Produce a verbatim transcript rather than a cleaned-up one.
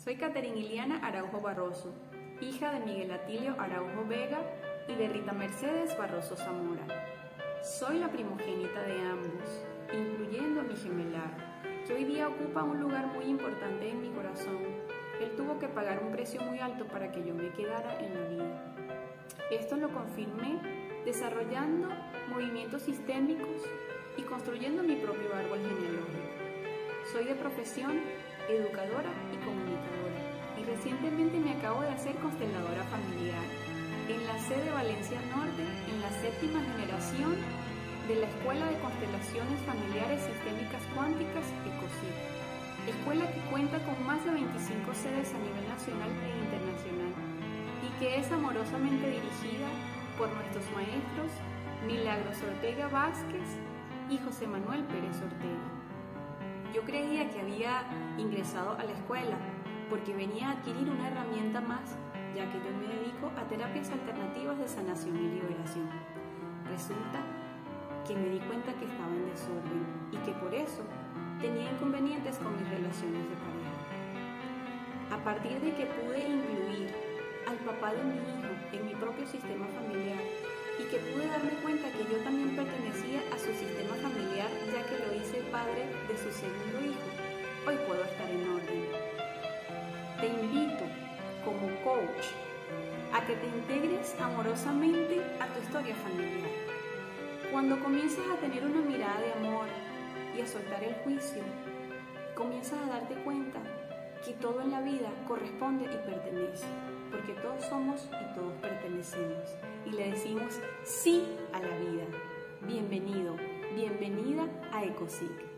Soy Caterina Iliana Araujo Barroso, hija de Miguel Atilio Araujo Vega y de Rita Mercedes Barroso Zamora. Soy la primogénita de ambos, incluyendo a mi gemelar, que hoy día ocupa un lugar muy importante en mi corazón. Él tuvo que pagar un precio muy alto para que yo me quedara en la vida. Esto lo confirmé desarrollando movimientos sistémicos y construyendo mi propio árbol genealógico. Soy de profesión educadora y comunicadora y recientemente me acabo de hacer consteladora familiar en la sede de Valencia Norte, en la séptima generación de la Escuela de Constelaciones Familiares Sistémicas Cuánticas ECOSIC, escuela que cuenta con más de veinticinco sedes a nivel nacional e internacional y que es amorosamente dirigida por nuestros maestros Milagros Ortega Vázquez y José Manuel Pérez Ortega. Yo creía que había ingresado a la escuela porque venía a adquirir una herramienta más, ya que yo me dedico a terapias alternativas de sanación y liberación. Resulta que me di cuenta que estaba en desorden y que por eso tenía inconvenientes con mis relaciones de pareja. A partir de que pude incluir al papá de mi hijo en mi propio sistema familiar y que pude darme cuenta que yo también pertenecía a su sistema familiar, ya que lo hice padre de su segundo hijo, hoy puedo estar en orden. Te invito, como coach, a que te integres amorosamente a tu historia familiar. Cuando comienzas a tener una mirada de amor y a soltar el juicio, comienzas a darte cuenta que todo en la vida corresponde y pertenece, porque todos somos y todos pertenecemos, y le decimos sí a la vida. Bienvenido, bienvenida a ECOSIC.